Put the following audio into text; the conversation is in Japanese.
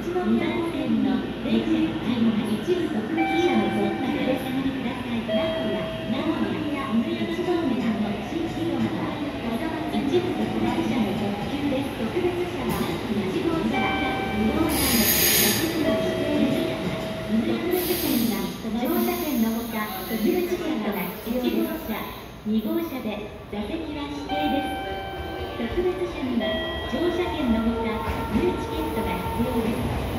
2番線の電車一部特別車の乗車でお下がりください。名古屋1号目の新広川一部特別車の特急です。特別車は1号車2号車の6分の指定です。特別車には乗車券のほか特別チケットが必要です。1号車2号車で座席は指定です。特別車には乗車券のほか入チケットが必要です。